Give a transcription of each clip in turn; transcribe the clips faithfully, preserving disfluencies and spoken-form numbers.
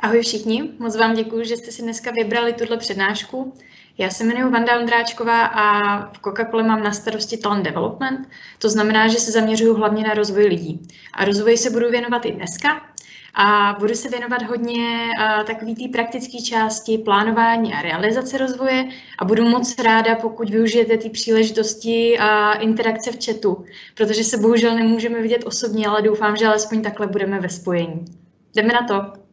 Ahoj všichni, moc vám děkuji, že jste si dneska vybrali tuhle přednášku. Já se jmenuji Vanda Ondráčková a v Coca-Cole mám na starosti talent development, to znamená, že se zaměřuju hlavně na rozvoj lidí. A rozvoji se budu věnovat i dneska a budu se věnovat hodně takové té praktické části plánování a realizace rozvoje a budu moc ráda, pokud využijete ty příležitosti a interakce v chatu, protože se bohužel nemůžeme vidět osobně, ale doufám, že alespoň takhle budeme ve spojení. Jdeme na to.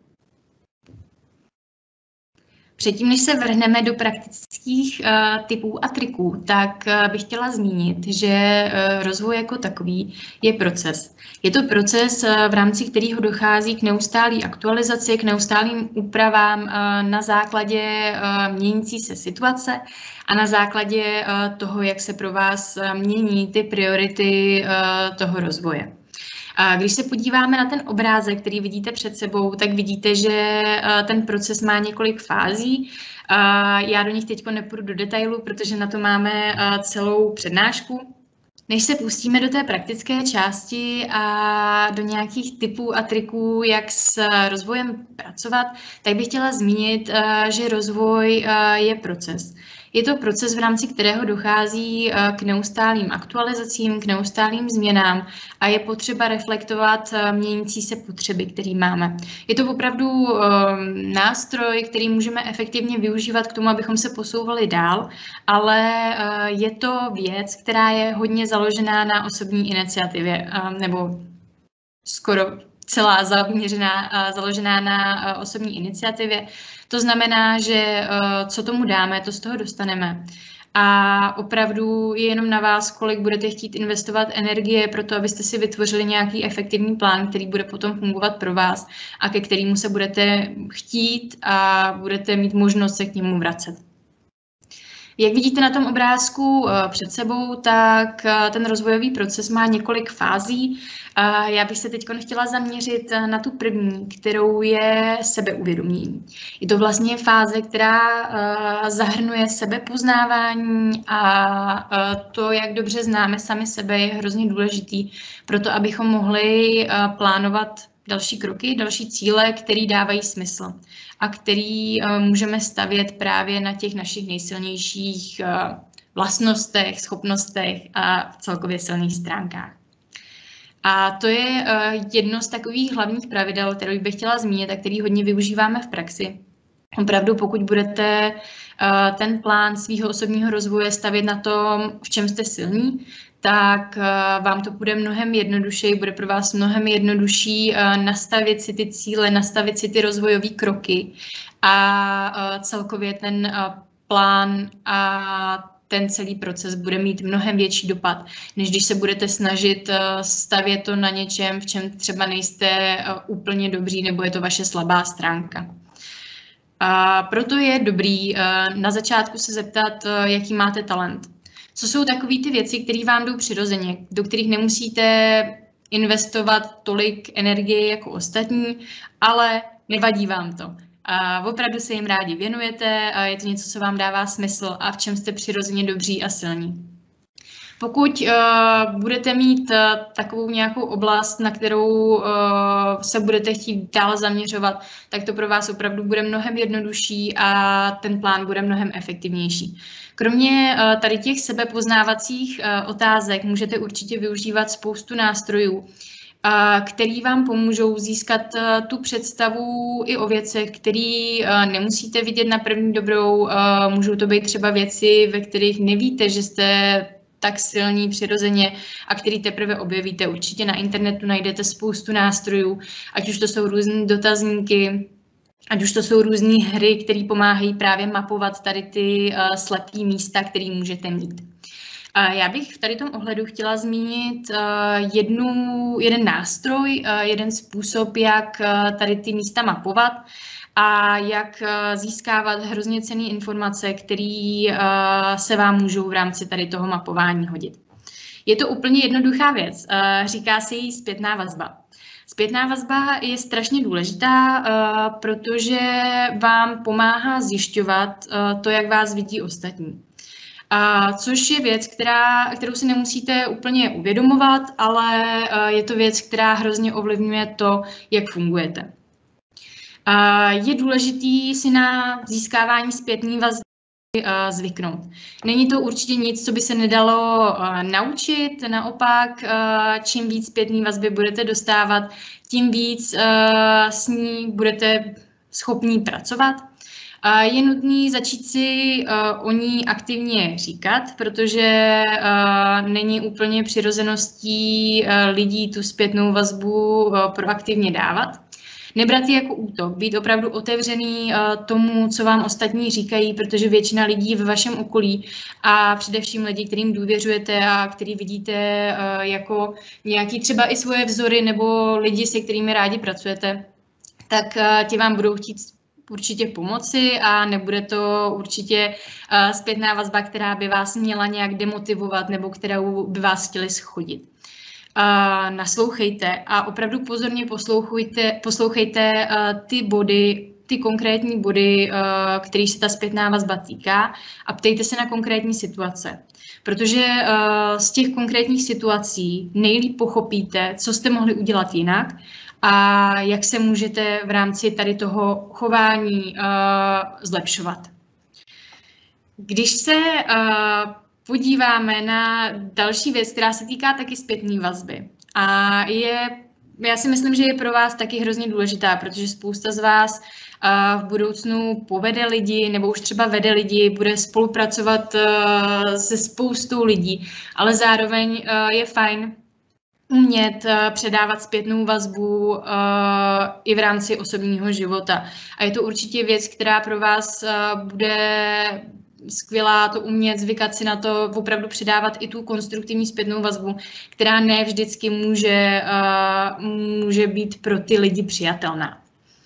Předtím, než se vrhneme do praktických uh, typů a triků, tak uh, bych chtěla zmínit, že uh, rozvoj jako takový je proces. Je to proces, uh, v rámci kterého dochází k neustálé aktualizaci, k neustálým úpravám uh, na základě uh, měnící se situace a na základě uh, toho, jak se pro vás uh, mění ty priority uh, toho rozvoje. Když se podíváme na ten obrázek, který vidíte před sebou, tak vidíte, že ten proces má několik fází. Já do nich teď nepůjdu do detailu, protože na to máme celou přednášku. Než se pustíme do té praktické části a do nějakých tipů a triků, jak s rozvojem pracovat, tak bych chtěla zmínit, že rozvoj je proces. Je to proces, v rámci kterého dochází k neustálým aktualizacím, k neustálým změnám a je potřeba reflektovat měnící se potřeby, které máme. Je to opravdu nástroj, který můžeme efektivně využívat k tomu, abychom se posouvali dál, ale je to věc, která je hodně založená na osobní iniciativě, nebo skoro celá zaměřená, založená na osobní iniciativě. To znamená, že co tomu dáme, to z toho dostaneme. A opravdu je jenom na vás, kolik budete chtít investovat energie pro to, abyste si vytvořili nějaký efektivní plán, který bude potom fungovat pro vás a ke kterému se budete chtít a budete mít možnost se k němu vracet. Jak vidíte na tom obrázku před sebou, tak ten rozvojový proces má několik fází. Já bych se teď chtěla zaměřit na tu první, kterou je sebeuvědomění. Je to vlastně fáze, která zahrnuje sebepoznávání a to, jak dobře známe sami sebe, je hrozně důležitý pro to, abychom mohli plánovat další kroky, další cíle, které dávají smysl a který uh, můžeme stavět právě na těch našich nejsilnějších uh, vlastnostech, schopnostech a celkově silných stránkách. A to je uh, jedno z takových hlavních pravidel, které bych chtěla zmínit a který hodně využíváme v praxi. Opravdu, pokud budete uh, ten plán svého osobního rozvoje stavět na tom, v čem jste silní, tak uh, vám to bude mnohem jednodušší, bude pro vás mnohem jednodušší uh, nastavit si ty cíle, nastavit si ty rozvojové kroky a uh, celkově ten uh, plán a ten celý proces bude mít mnohem větší dopad, než když se budete snažit uh, stavět to na něčem, v čem třeba nejste uh, úplně dobří nebo je to vaše slabá stránka. A proto je dobrý uh, na začátku se zeptat, uh, jaký máte talent. Co jsou takové ty věci, které vám jdou přirozeně, do kterých nemusíte investovat tolik energie jako ostatní, ale nevadí vám to. A opravdu se jim rádi věnujete a je to něco, co vám dává smysl a v čem jste přirozeně dobří a silní. Pokud uh, budete mít uh, takovou nějakou oblast, na kterou uh, se budete chtít dál zaměřovat, tak to pro vás opravdu bude mnohem jednodušší a ten plán bude mnohem efektivnější. Kromě uh, tady těch sebepoznávacích uh, otázek můžete určitě využívat spoustu nástrojů, uh, který vám pomůžou získat uh, tu představu i o věcech, které uh, nemusíte vidět na první dobrou. Uh, můžou to být třeba věci, ve kterých nevíte, že jste tak silní přirozeně a který teprve objevíte. Určitě na internetu najdete spoustu nástrojů, ať už to jsou různé dotazníky, ať už to jsou různé hry, které pomáhají právě mapovat tady ty uh, slepé místa, které můžete mít. Uh, já bych v tady tom ohledu chtěla zmínit uh, jednu, jeden nástroj, uh, jeden způsob, jak uh, tady ty místa mapovat a jak získávat hrozně cenné informace, které se vám můžou v rámci tady toho mapování hodit. Je to úplně jednoduchá věc, říká se jí zpětná vazba. Zpětná vazba je strašně důležitá, protože vám pomáhá zjišťovat to, jak vás vidí ostatní. Což je věc, která, kterou si nemusíte úplně uvědomovat, ale je to věc, která hrozně ovlivňuje to, jak fungujete. Je důležitý si na získávání zpětné vazby zvyknout. Není to určitě nic, co by se nedalo naučit, naopak, čím víc zpětné vazby budete dostávat, tím víc s ní budete schopní pracovat. Je nutné začít si o ní aktivně říkat, protože není úplně přirozeností lidí tu zpětnou vazbu proaktivně dávat. Nebrat ji jako útok, být opravdu otevřený tomu, co vám ostatní říkají, protože většina lidí ve vašem okolí a především lidi, kterým důvěřujete a který vidíte jako nějaký třeba i svoje vzory nebo lidi, se kterými rádi pracujete, tak ti vám budou chtít určitě pomoci a nebude to určitě zpětná vazba, která by vás měla nějak demotivovat nebo kterou by vás chtěli schodit. Uh, naslouchejte a opravdu pozorně poslouchejte, poslouchejte uh, ty body, ty konkrétní body, uh, kterých se ta zpětná vazba týká a ptejte se na konkrétní situace. Protože uh, z těch konkrétních situací nejlíp pochopíte, co jste mohli udělat jinak a jak se můžete v rámci tady toho chování uh, zlepšovat. Když se uh, podíváme na další věc, která se týká taky zpětné vazby. A je, já si myslím, že je pro vás taky hrozně důležitá, protože spousta z vás uh, v budoucnu povede lidi, nebo už třeba vede lidi, bude spolupracovat uh, se spoustou lidí, ale zároveň uh, je fajn umět uh, předávat zpětnou vazbu uh, i v rámci osobního života. A je to určitě věc, která pro vás uh, bude skvělá, to umět, zvykat si na to, opravdu předávat i tu konstruktivní zpětnou vazbu, která ne vždycky může, uh, může být pro ty lidi přijatelná.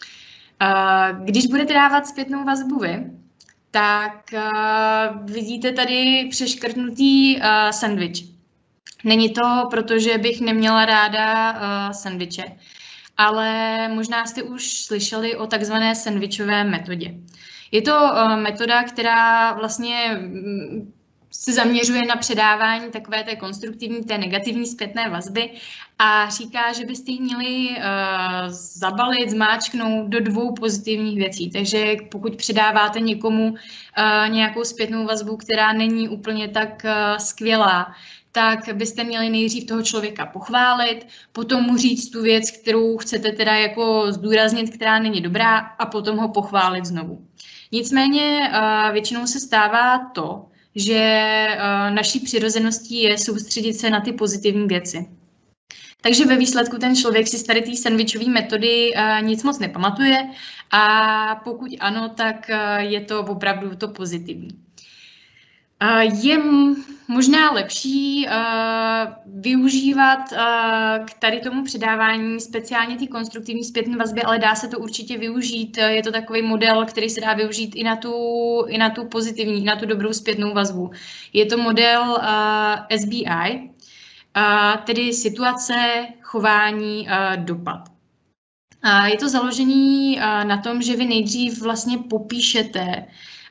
Uh, když budete dávat zpětnou vazbu vy, tak uh, vidíte tady přeškrtnutý uh, sendvič. Není to, protože bych neměla ráda uh, sendviče, ale možná jste už slyšeli o takzvané sendvičové metodě. Je to uh, metoda, která vlastně se zaměřuje na předávání takové té konstruktivní, té negativní zpětné vazby a říká, že byste ji měli uh, zabalit, zmáčknout do dvou pozitivních věcí. Takže pokud předáváte někomu uh, nějakou zpětnou vazbu, která není úplně tak uh, skvělá, tak byste měli nejdřív toho člověka pochválit, potom mu říct tu věc, kterou chcete teda jako zdůraznit, která není dobrá, a potom ho pochválit znovu. Nicméně uh, většinou se stává to, že uh, naší přirozeností je soustředit se na ty pozitivní věci. Takže ve výsledku ten člověk si z tady té sandvičové metody uh, nic moc nepamatuje a pokud ano, tak uh, je to opravdu to pozitivní. Uh, je možná lepší uh, využívat uh, k tady tomu předávání speciálně ty konstruktivní zpětné vazby, ale dá se to určitě využít. Je to takový model, který se dá využít i na tu, i na tu pozitivní, i na tu dobrou zpětnou vazbu. Je to model uh, S B I, uh, tedy situace, chování, uh, dopad. Uh, je to založený uh, na tom, že vy nejdřív vlastně popíšete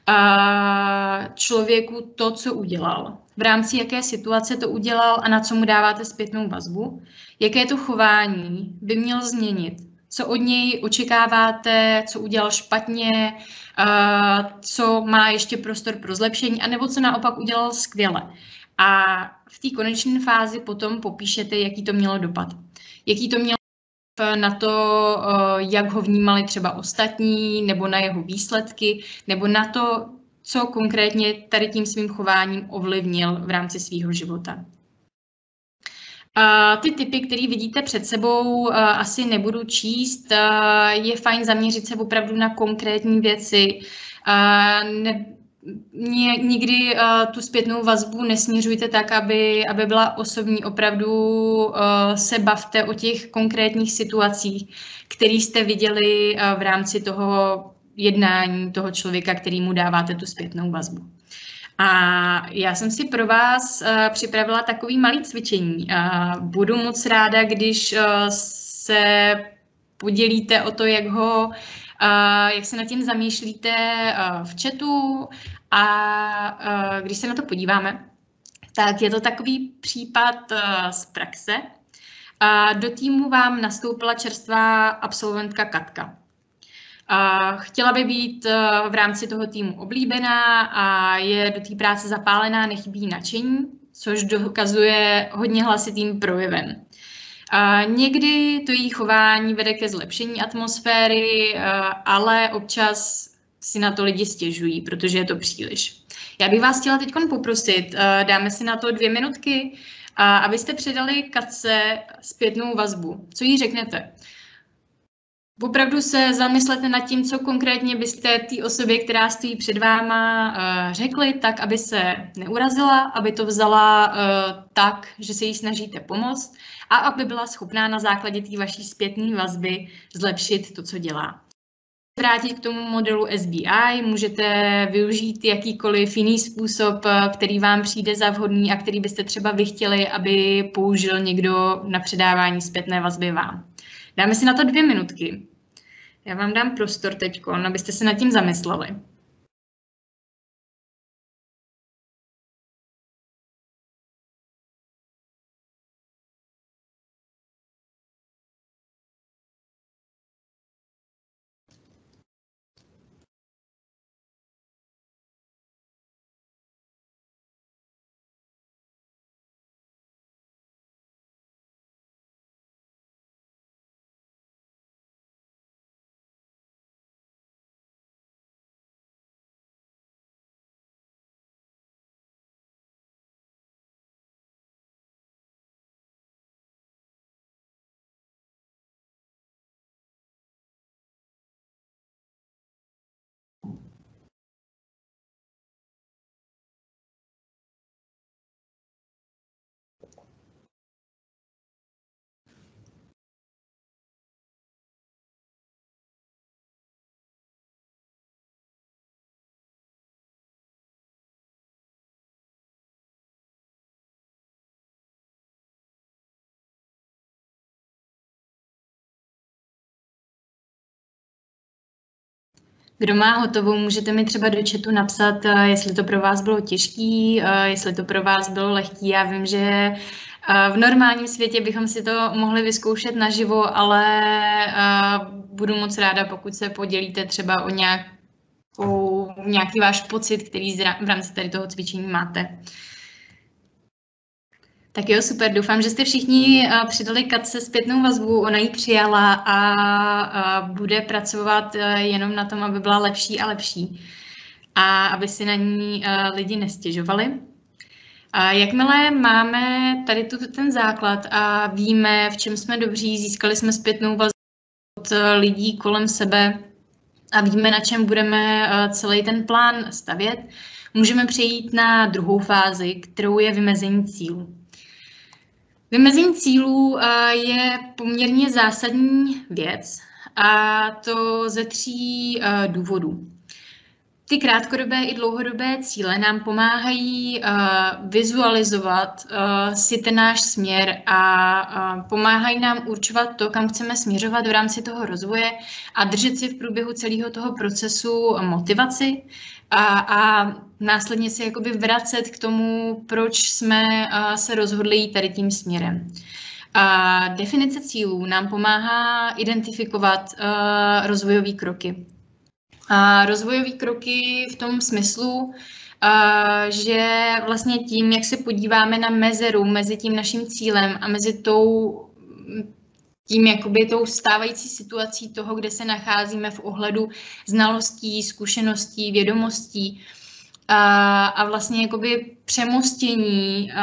člověku to, co udělal, v rámci jaké situace to udělal a na co mu dáváte zpětnou vazbu, jaké to chování by měl změnit, co od něj očekáváte, co udělal špatně, co má ještě prostor pro zlepšení, anebo co naopak udělal skvěle. A v té konečné fázi potom popíšete, jaký to mělo dopad. Jaký to mělo na to, jak ho vnímali třeba ostatní, nebo na jeho výsledky, nebo na to, co konkrétně tady tím svým chováním ovlivnil v rámci svého života. Ty typy, které vidíte před sebou, asi nebudu číst. Je fajn zaměřit se opravdu na konkrétní věci. Ne, nikdy uh, tu zpětnou vazbu nesměřujte tak, aby, aby byla osobní. Opravdu uh, se bavte o těch konkrétních situacích, které jste viděli uh, v rámci toho jednání toho člověka, kterýmu dáváte tu zpětnou vazbu. A já jsem si pro vás uh, připravila takový malý cvičení. Uh, budu moc ráda, když uh, se podělíte o to, jak ho Uh, jak se nad tím zamýšlíte uh, v chatu a uh, když se na to podíváme, tak je to takový případ uh, z praxe. Uh, do týmu vám nastoupila čerstvá absolventka Katka. Chtěla by být v rámci toho týmu oblíbená a je do té práce zapálená, nechybí nadšení, což dokazuje hodně hlasitým projevem. Někdy to její chování vede ke zlepšení atmosféry, ale občas si na to lidi stěžují, protože je to příliš. Já bych vás chtěla teď poprosit, dáme si na to dvě minutky, abyste předali Katce zpětnou vazbu. Co jí řeknete? Opravdu se zamyslete nad tím, co konkrétně byste té osobě, která stojí před váma, řekli, tak, aby se neurazila, aby to vzala tak, že se jí snažíte pomoct a aby byla schopná na základě té vaší zpětné vazby zlepšit to, co dělá. Vrátit k tomu modelu S B I, můžete využít jakýkoliv jiný způsob, který vám přijde za vhodný a který byste třeba vy chtěli, aby použil někdo na předávání zpětné vazby vám. Dáme si na to dvě minutky. Já vám dám prostor teď, abyste se nad tím zamysleli. Kdo má hotovou, můžete mi třeba do chatu napsat, jestli to pro vás bylo těžký, jestli to pro vás bylo lehký. Já vím, že v normálním světě bychom si to mohli vyzkoušet naživo, ale budu moc ráda, pokud se podělíte třeba o nějakou, nějaký váš pocit, který v rámci tady toho cvičení máte. Tak jo, super, doufám, že jste všichni přidali Katce zpětnou vazbu, ona ji přijala a bude pracovat jenom na tom, aby byla lepší a lepší a aby si na ní lidi nestěžovali. A jakmile máme tady tu, ten základ a víme, v čem jsme dobří, získali jsme zpětnou vazbu od lidí kolem sebe a víme, na čem budeme celý ten plán stavět, můžeme přejít na druhou fázi, kterou je vymezení cílů. Vymezení cílů je poměrně zásadní věc a to ze tří důvodů. Ty krátkodobé i dlouhodobé cíle nám pomáhají vizualizovat si ten náš směr a pomáhají nám určovat to, kam chceme směřovat v rámci toho rozvoje a držet si v průběhu celého toho procesu motivaci a, a následně se jakoby vracet k tomu, proč jsme se rozhodli jít tady tím směrem. A definice cílů nám pomáhá identifikovat rozvojové kroky. A rozvojové kroky v tom smyslu, že vlastně tím, jak se podíváme na mezeru mezi tím naším cílem a mezi tou, tím jakoby tou stávající situací toho, kde se nacházíme v ohledu znalostí, zkušeností, vědomostí a, a vlastně jakoby přemostění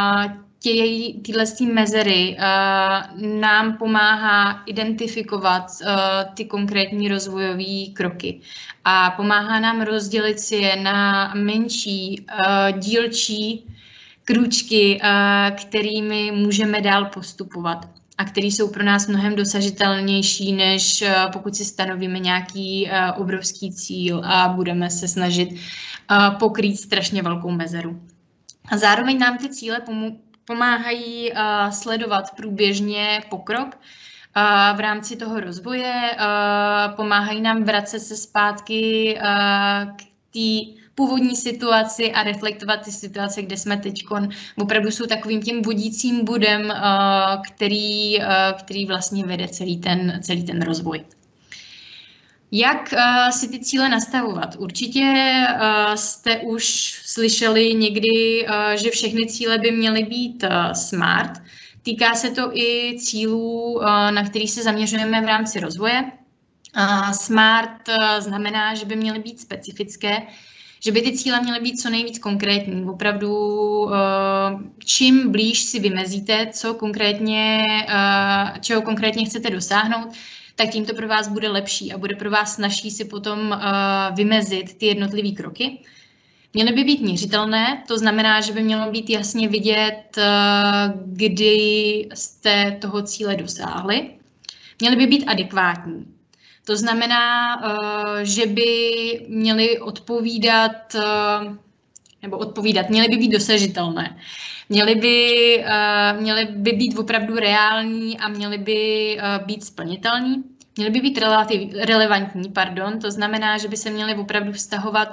tyhle mezery uh, nám pomáhá identifikovat uh, ty konkrétní rozvojové kroky a pomáhá nám rozdělit si je na menší uh, dílčí krůčky, uh, kterými můžeme dál postupovat a které jsou pro nás mnohem dosažitelnější, než uh, pokud si stanovíme nějaký uh, obrovský cíl a budeme se snažit uh, pokrýt strašně velkou mezeru. A zároveň nám ty cíle pomůžou pomáhají uh, sledovat průběžně pokrok uh, v rámci toho rozvoje, uh, pomáhají nám vracet se zpátky uh, k té původní situaci a reflektovat ty situace, kde jsme teďkon. Opravdu jsou takovým tím vodícím bodem, uh, který, uh, který vlastně vede celý ten, celý ten rozvoj. Jak uh, si ty cíle nastavovat? Určitě uh, jste už slyšeli někdy, uh, že všechny cíle by měly být uh, smart. Týká se to i cílů, uh, na kterých se zaměřujeme v rámci rozvoje. Uh, smart uh, znamená, že by měly být specifické, že by ty cíle měly být co nejvíc konkrétní. Opravdu, uh, čím blíž si vymezíte, co konkrétně, uh, čeho konkrétně chcete dosáhnout, tak tím to pro vás bude lepší a bude pro vás snazší si potom uh, vymezit ty jednotlivé kroky. Měly by být měřitelné, to znamená, že by mělo být jasně vidět, uh, kdy jste toho cíle dosáhli. Měly by být adekvátní. To znamená, uh, že by měly odpovídat, uh, nebo odpovídat, měly by být dosažitelné. Měly by, uh, měly by být opravdu reální a měly by uh, být splnitelní. Měly by být relativ, relevantní, pardon, to znamená, že by se měly opravdu vztahovat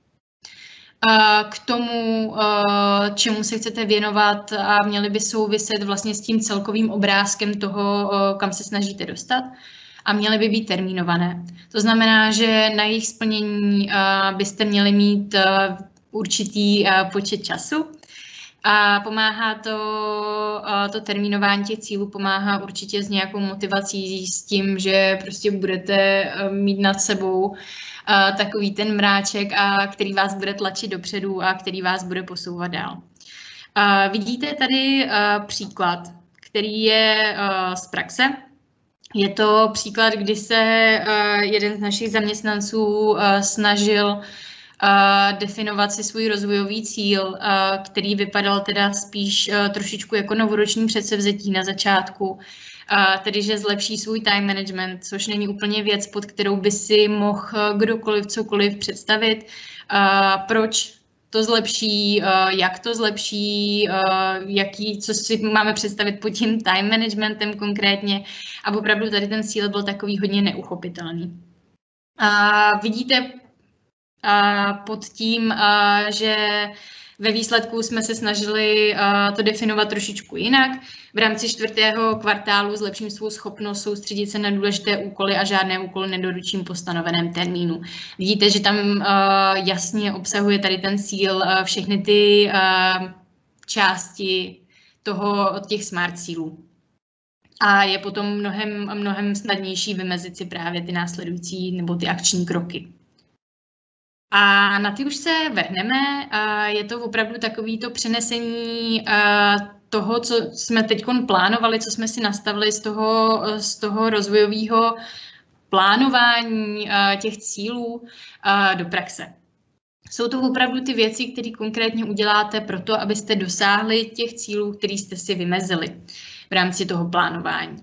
uh, k tomu, uh, čemu se chcete věnovat a měly by souviset vlastně s tím celkovým obrázkem toho, uh, kam se snažíte dostat. A měly by být termínované. To znamená, že na jejich splnění uh, byste měli mít uh, určitý uh, počet času. A pomáhá to, uh, to termínování těch cílů, pomáhá určitě s nějakou motivací, s tím, že prostě budete uh, mít nad sebou uh, takový ten mráček, a který vás bude tlačit dopředu a který vás bude posouvat dál. Uh, vidíte tady uh, příklad, který je uh, z praxe. Je to příklad, kdy se uh, jeden z našich zaměstnanců uh, snažil uh, definovat si svůj rozvojový cíl, uh, který vypadal teda spíš uh, trošičku jako novoroční předsevzetí na začátku, uh, tedy že zlepší svůj time management, což není úplně věc, pod kterou by si mohl kdokoliv cokoliv představit. Uh, proč to zlepší, jak to zlepší, jaký, co si máme představit pod tím time managementem konkrétně. A opravdu tady ten cíl byl takový hodně neuchopitelný. A vidíte a pod tím, a, že ve výsledku jsme se snažili a, to definovat trošičku jinak. V rámci čtvrtého kvartálu zlepším svou schopnost soustředit se na důležité úkoly a žádné úkoly nedoručím po stanoveném termínu. Vidíte, že tam uh, jasně obsahuje tady ten cíl uh, všechny ty uh, části toho, od těch smart cílů. A je potom mnohem, mnohem snadnější vymezit si právě ty následující nebo ty akční kroky. A na ty už se vrhneme. Uh, je to opravdu takovýto přenesení uh, toho, co jsme teď plánovali, co jsme si nastavili z toho, z toho rozvojového plánování těch cílů do praxe. Jsou to opravdu ty věci, které konkrétně uděláte pro to, abyste dosáhli těch cílů, které jste si vymezili v rámci toho plánování.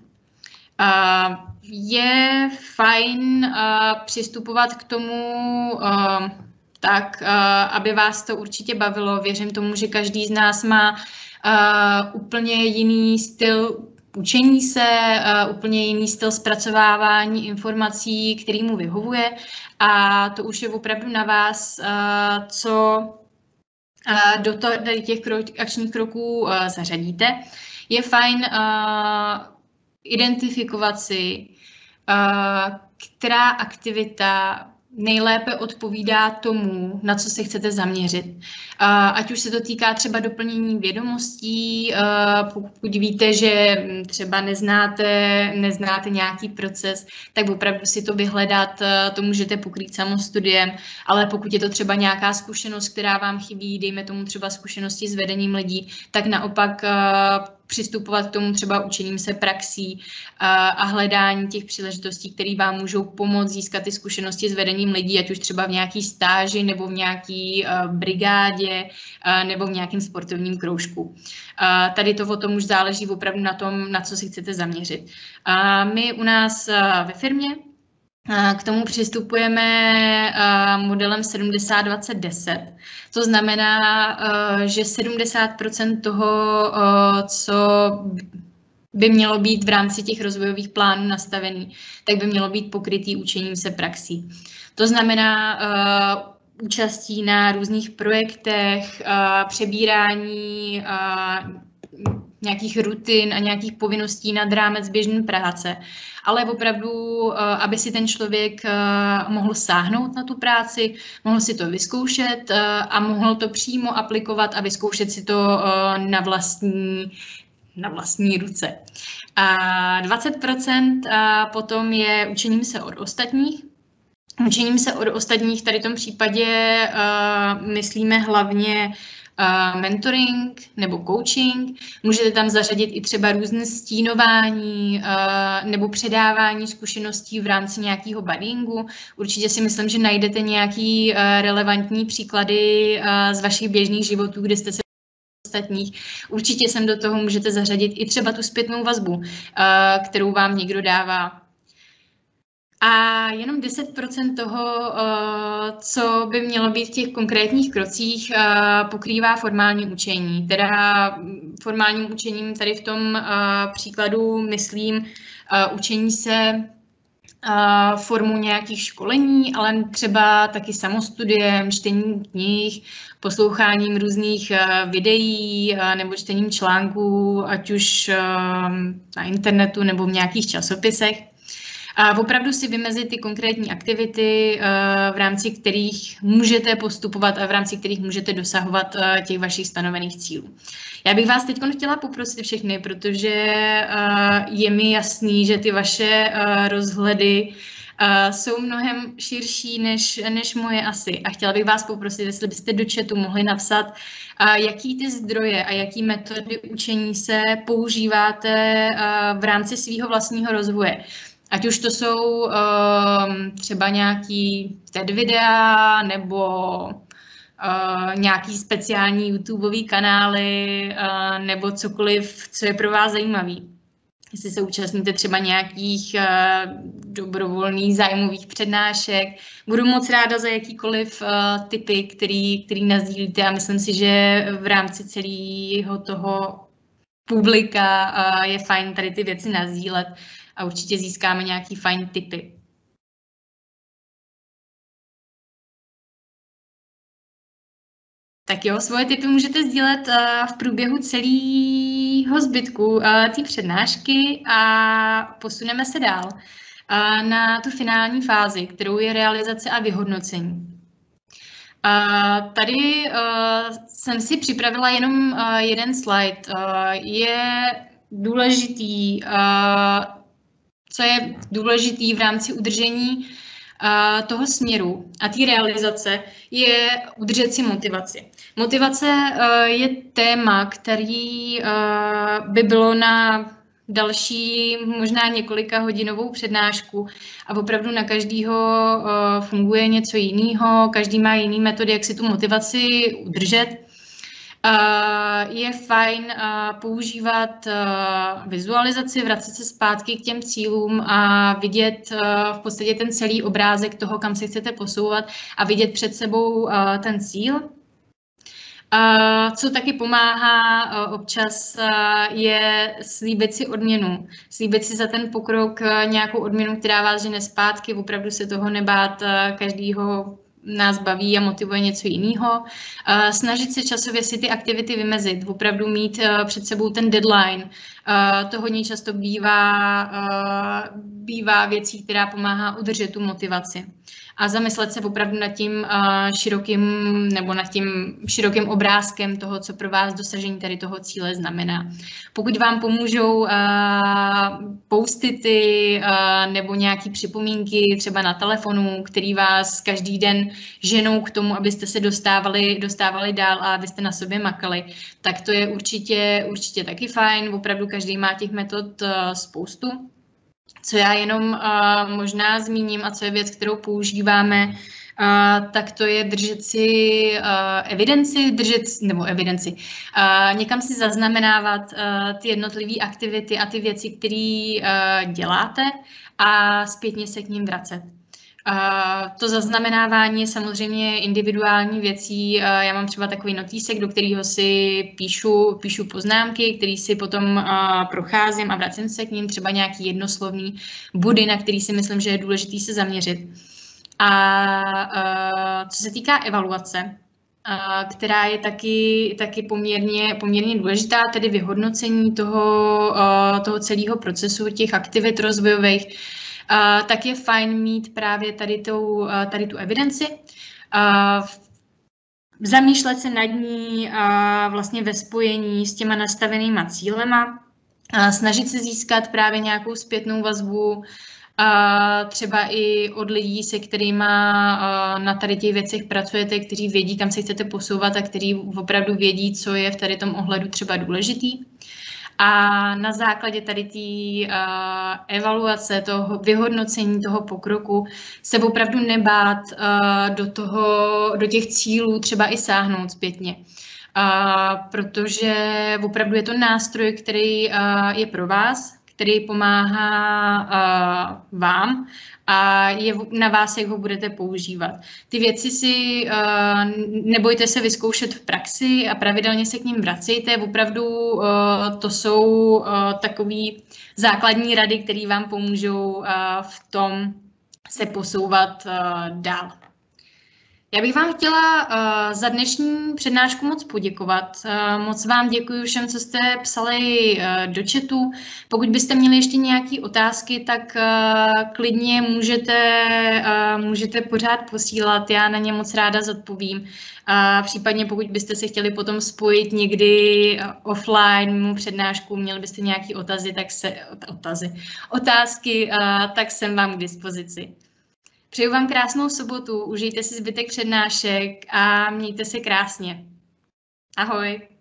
Je fajn přistupovat k tomu tak, aby vás to určitě bavilo. Věřím tomu, že každý z nás má Uh, úplně jiný styl učení se, uh, úplně jiný styl zpracovávání informací, který mu vyhovuje, a to už je opravdu na vás, uh, co uh, do tady těch krok, akčních kroků uh, zařadíte. Je fajn uh, identifikovat si, uh, která aktivita nejlépe odpovídá tomu, na co se chcete zaměřit. Ať už se to týká třeba doplnění vědomostí, pokud víte, že třeba neznáte, neznáte nějaký proces, tak opravdu si to vyhledat, to můžete pokrýt samostudiem, ale pokud je to třeba nějaká zkušenost, která vám chybí, dejme tomu třeba zkušenosti s vedením lidí, tak naopak přistupovat k tomu třeba učením se praxí a hledání těch příležitostí, které vám můžou pomoct získat ty zkušenosti s vedením lidí, ať už třeba v nějaký stáži nebo v nějaký brigádě nebo v nějakém sportovním kroužku. Tady to o tom už záleží opravdu na tom, na co si chcete zaměřit. My u nás ve firmě k tomu přistupujeme modelem sedmdesát dvacet deset. To znamená, že sedmdesát procent toho, co by mělo být v rámci těch rozvojových plánů nastavený, tak by mělo být pokrytý učením se praxí. To znamená účastí na různých projektech, přebírání nějakých rutin a nějakých povinností nad rámec běžné práce, ale opravdu, aby si ten člověk mohl sáhnout na tu práci, mohl si to vyzkoušet a mohl to přímo aplikovat a vyzkoušet si to na vlastní, na vlastní ruce. A dvacet procent potom je učením se od ostatních. Učením se od ostatních tady v tom případě myslíme hlavně Uh, mentoring nebo coaching. Můžete tam zařadit i třeba různé stínování uh, nebo předávání zkušeností v rámci nějakého buddyingu. Určitě si myslím, že najdete nějaký uh, relevantní příklady uh, z vašich běžných životů, kde jste se ostatních. Určitě sem do toho můžete zařadit i třeba tu zpětnou vazbu, uh, kterou vám někdo dává. A jenom deset procent toho, co by mělo být v těch konkrétních krocích, pokrývá formální učení. Teda formálním učením tady v tom příkladu myslím učení se formu nějakých školení, ale třeba taky samostudiem, čtením knih, posloucháním různých videí nebo čtením článků, ať už na internetu nebo v nějakých časopisech. A opravdu si vymezit ty konkrétní aktivity, v rámci kterých můžete postupovat a v rámci kterých můžete dosahovat těch vašich stanovených cílů. Já bych vás teď chtěla poprosit všechny, protože je mi jasný, že ty vaše rozhledy jsou mnohem širší než, než moje asi. A chtěla bych vás poprosit, jestli byste do chatu mohli napsat, jaký ty zdroje a jaký metody učení se používáte v rámci svého vlastního rozvoje. Ať už to jsou uh, třeba nějaký té té dé videa nebo uh, nějaký speciální YouTubeový kanály uh, nebo cokoliv, co je pro vás zajímavý. Jestli se účastníte třeba nějakých uh, dobrovolných zájmových přednášek, budu moc ráda za jakýkoliv uh, tipy, který, který nasdílíte a myslím si, že v rámci celého toho publika uh, je fajn tady ty věci nasdílet. A určitě získáme nějaký fajn tipy. Tak jo, svoje tipy můžete sdílet v průběhu celého zbytku té přednášky a posuneme se dál na tu finální fázi, kterou je realizace a vyhodnocení. Tady jsem si připravila jenom jeden slide. Je důležitý co je důležitý v rámci udržení uh, toho směru a té realizace, je udržet si motivaci. Motivace uh, je téma, který uh, by bylo na další, možná několika hodinovou přednášku a opravdu na každého uh, funguje něco jiného, každý má jiný metody, jak si tu motivaci udržet. Uh, je fajn uh, používat uh, vizualizaci, vracet se zpátky k těm cílům a vidět uh, v podstatě ten celý obrázek toho, kam se chcete posouvat a vidět před sebou uh, ten cíl. Uh, co taky pomáhá uh, občas uh, je slíbit si odměnu. Slíbit si za ten pokrok uh, nějakou odměnu, která vás žene zpátky, opravdu se toho nebát, uh, každýho nás baví a motivuje něco jiného. Uh, snažit se časově si ty aktivity vymezit, opravdu mít uh, před sebou ten deadline. Uh, to hodně často bývá, uh, bývá věcí, která pomáhá udržet tu motivaci. A zamyslet se opravdu nad tím uh, širokým nebo nad tím širokým obrázkem toho, co pro vás dosažení tady toho cíle znamená. Pokud vám pomůžou uh, post-ity uh, nebo nějaké připomínky třeba na telefonu, který vás každý den ženou k tomu, abyste se dostávali, dostávali dál a abyste na sobě makali, tak to je určitě, určitě taky fajn. Opravdu každý má těch metod uh, spoustu. Co já jenom uh, možná zmíním a co je věc, kterou používáme, uh, tak to je držet si uh, evidenci, držet, nebo evidenci, uh, někam si zaznamenávat uh, ty jednotlivé aktivity a ty věci, které uh, děláte a zpětně se k ním vracet. Uh, to zaznamenávání je samozřejmě individuální věcí. Uh, já mám třeba takový notýsek, do kterého si píšu, píšu poznámky, který si potom uh, procházím a vracím se k ním, třeba nějaký jednoslovný body, na který si myslím, že je důležitý se zaměřit. A uh, co se týká evaluace, která je taky, taky poměrně, poměrně důležitá, tedy vyhodnocení toho, toho celého procesu, těch aktivit rozvojových, tak je fajn mít právě tady, tou, tady tu evidenci, zamýšlet se nad ní vlastně ve spojení s těma nastavenýma cílema, snažit se získat právě nějakou zpětnou vazbu, a třeba i od lidí, se kterými na tady těch věcech pracujete, kteří vědí, kam se chcete posouvat a kteří opravdu vědí, co je v tady tom ohledu třeba důležitý. A na základě tady té evaluace, toho vyhodnocení toho pokroku se opravdu nebát do, toho, do těch cílů třeba i sáhnout zpětně. Uh, protože opravdu je to nástroj, který uh, je pro vás, který pomáhá uh, vám a je na vás, jak ho budete používat. Ty věci si uh, nebojte se vyzkoušet v praxi a pravidelně se k ním vracejte. Opravdu uh, to jsou uh, takový základní rady, které vám pomůžou uh, v tom se posouvat uh, dál. Já bych vám chtěla uh, za dnešní přednášku moc poděkovat. Uh, moc vám děkuji všem, co jste psali uh, do chatu. Pokud byste měli ještě nějaké otázky, tak uh, klidně můžete, uh, můžete pořád posílat. Já na ně moc ráda zodpovím. Uh, případně pokud byste se chtěli potom spojit někdy uh, offline mimo přednášku, měli byste nějaké otazy, tak se, otazy, otázky, uh, tak jsem vám k dispozici. Přeju vám krásnou sobotu, užijte si zbytek přednášek a mějte se krásně. Ahoj.